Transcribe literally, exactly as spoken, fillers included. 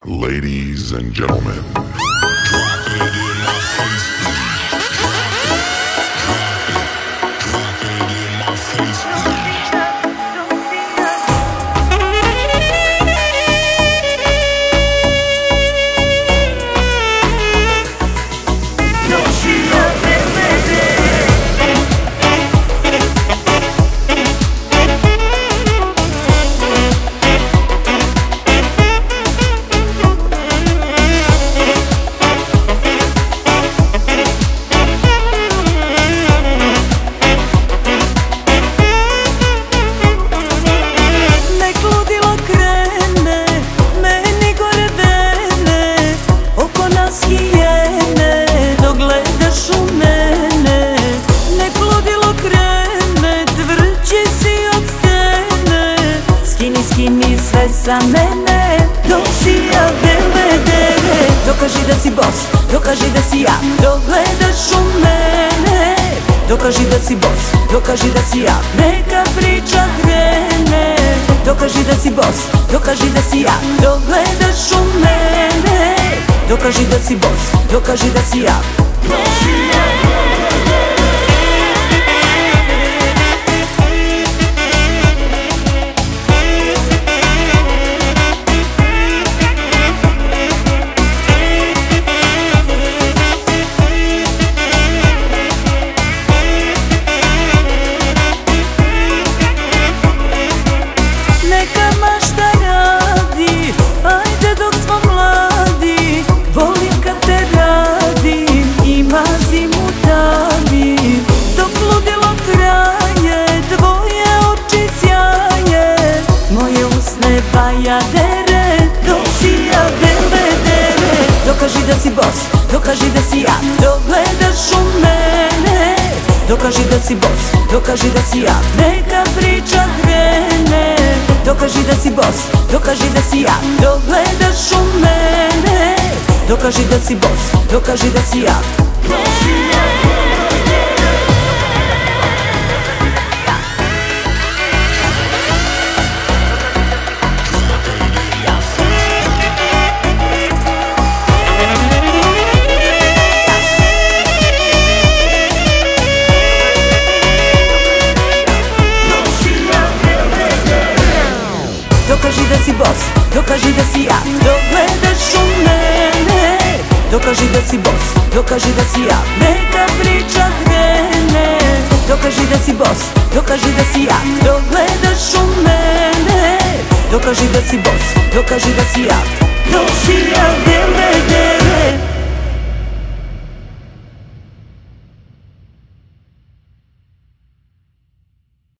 Ladies and gentlemen, drop it in my face, drop it, drop it, drop it in my face. Skini sve sa mene, dok si ja belvedere. Dokaži da si boss, dokaži da si ja, dok gledaš u mene. Dokaži da si boss, dokaži da si ja, neka priča krene. Dokaži da si boss, dokaži da si ja, dok gledaš u mene. Dokaži da si boss, dokaži da si ja. Neka mašta radi, ajde dok smo mladi. Volim kad te radim i mazim u tavi. Dok ludilo traje, tvoje oči sjaje, moje usne bajadere, dok si ja belvedere. Dokaži da si boss, dokaži da si ja, dok gledaš u mene. Dokaži da si boss, dokaži da si ja, neka priča krene. Dokaži da si boss, dokaži da si ja, dok gledaš u mene. Dokaži da si boss, dokaži da si ja. Dokaži da si boss, dokaži da si ja, dok gledaš u mene. Dokaži da si boss, dokaži da si ja, neka priča krene. Dokaži da si boss, dokaži da si ja, dok gledaš u mene. Dokaži da si boss, dokaži da si ja, dok si ja belvedere.